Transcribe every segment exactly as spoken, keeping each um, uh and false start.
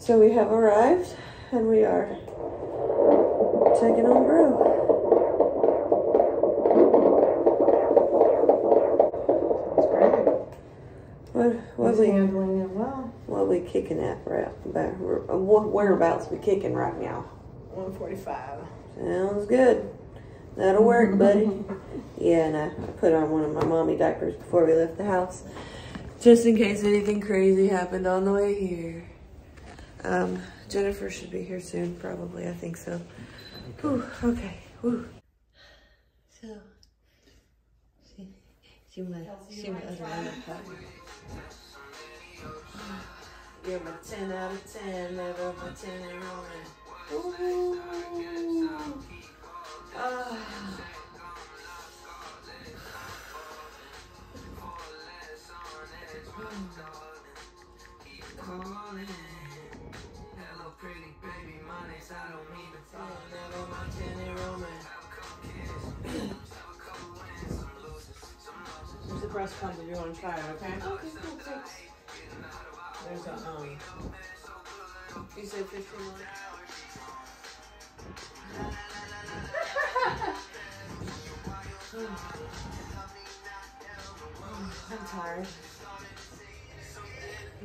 So we have arrived, and we are taking on Brew. That's great. What what He's we handling it well. what we kicking at right about? What whereabouts we kicking right now? one forty-five. Sounds good. That'll work, buddy. Yeah, and I, I put on one of my mommy diapers before we left the house, just in case anything crazy happened on the way here. Um, Jennifer should be here soon, probably. I think so. Whew, okay. Whew. So, see, see my, see my other one. You're my ten out of ten, never my ten and rolling. Ooh. Ah. There's the breast pump if you want to try it, okay? Okay, cool, thanks. There's a, um... You said fifteen minutes? I'm tired. Mm.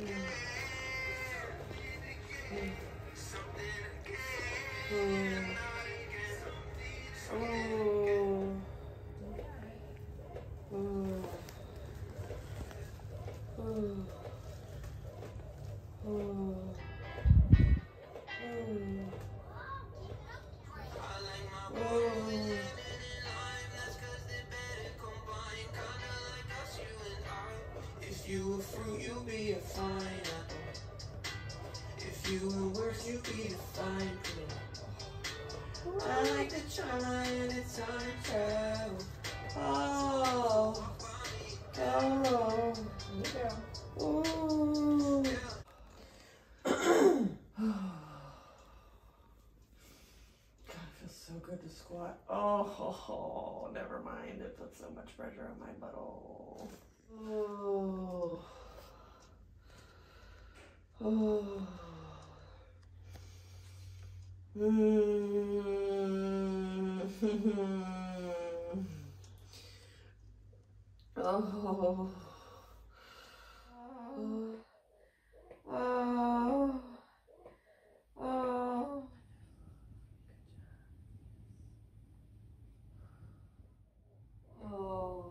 Mm. Mm. Oh. Oh. Oh. Oh. If you were fruit, you'd be a fine apple. If you were worth, you'd be a fine fruit. I like to try and it's on a travel. Oh. Oh. Yeah. Oh. So good to squat. Oh, ho, ho, never mind. It puts so much pressure on my butthole. Oh. Oh. Mm. Oh. Oh. Oh. Oh. Oh.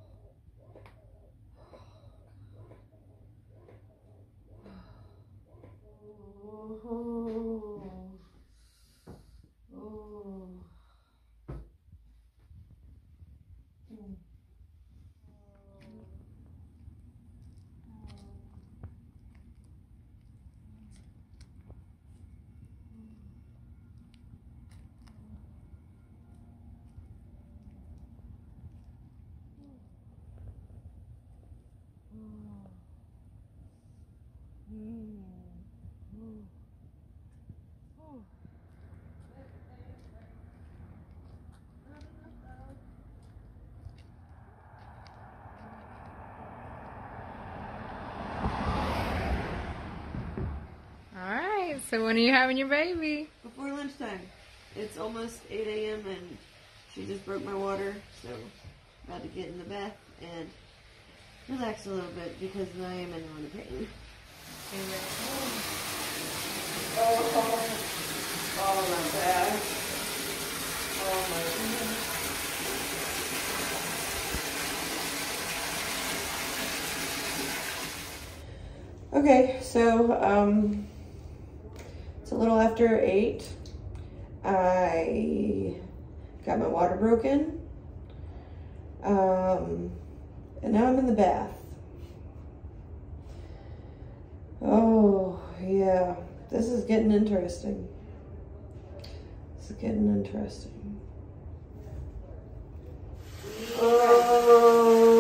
Oh. Oh. Mm. Alright, so when are you having your baby? Before lunchtime. It's almost eight A M and she just broke my water, so about to get in the bath and relax a little bit because I am in a lot of pain. Oh, oh my back. Oh my goodness. Okay, so um, it's a little after eight. I got my water broken, um, and now I'm in the bath. Oh, yeah, this is getting interesting. This is getting interesting. Oh.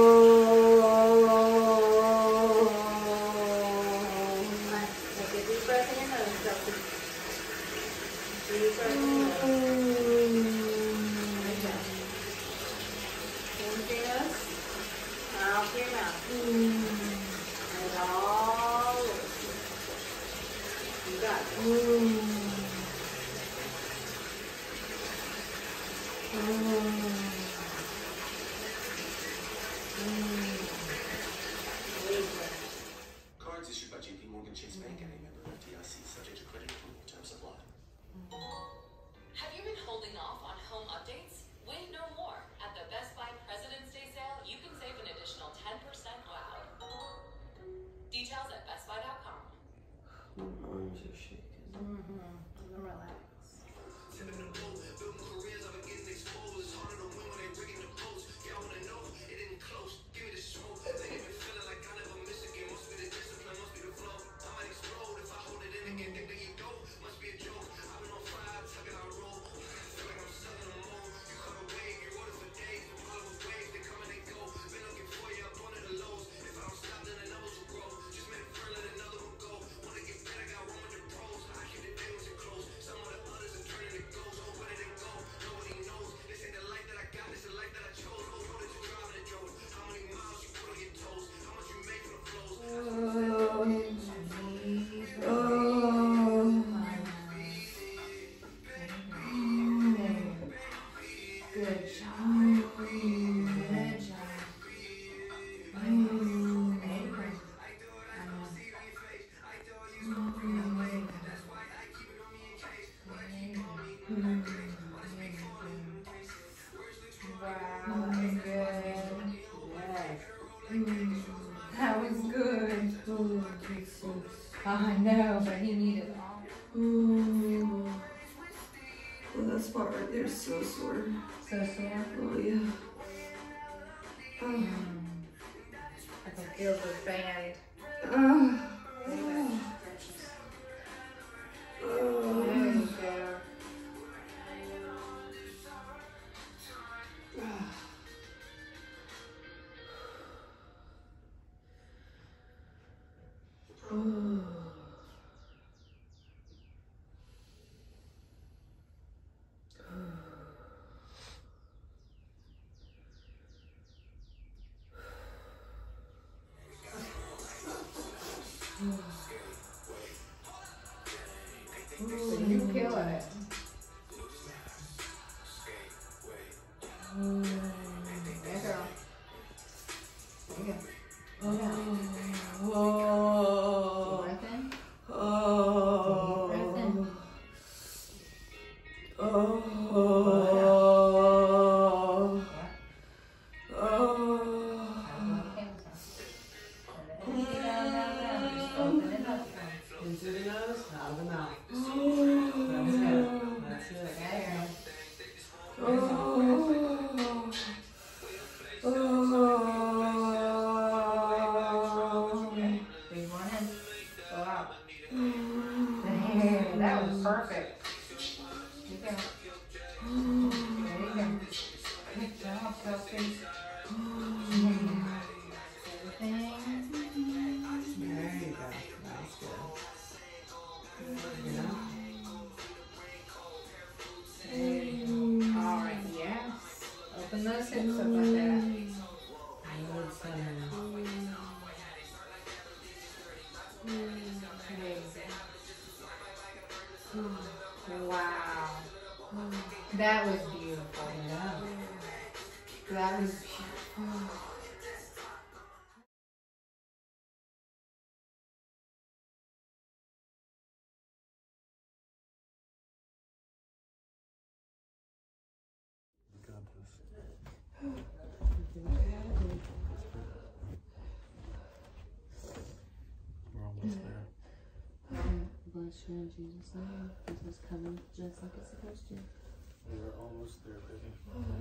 You got it. Mm. Mm. Cards issued by J P Morgan Chase Bank and a member of F D I C, subject to credit approval, terms apply. Have you been holding off on home updates? Wait no more. At the Best Buy President's Day sale, you can save an additional ten percent wow. Details at best buy dot com. My arms are shaking. Mm-hmm. Relax. That was good. Oh, I know, but he needed all. Oh, well, that spot right there is so sore. So sore? Oh, yeah. Oh. Mm. I can feel the band. Oh. Oh. Oh. There you go. Oh. So you killing it. Mm. There you go. There you go. Oh. Oh. Breath in. Oh. Breath in. Oh. Yeah. Oh. Open it up. Into the nose, out of the mouth. Oh. That's it. That's it. There you go. Oh. Oh. Breathe one in. Go out. There. That was perfect. There you go. There you go. Good job, Kelsey. Everything. There you go. That's good. Yeah. All right, yes. Open those hips up like that. Good center. Wow. That was beautiful. Yeah. That was beautiful. We got this. We're almost there. Bless you in Jesus' name. This is coming just like it's supposed to. We are almost there, baby.